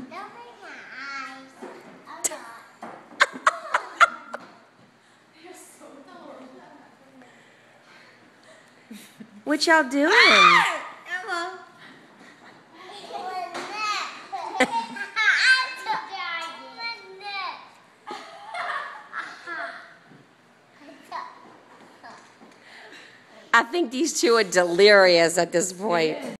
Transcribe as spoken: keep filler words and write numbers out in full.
What y'all doing? I think these two are delirious at this point.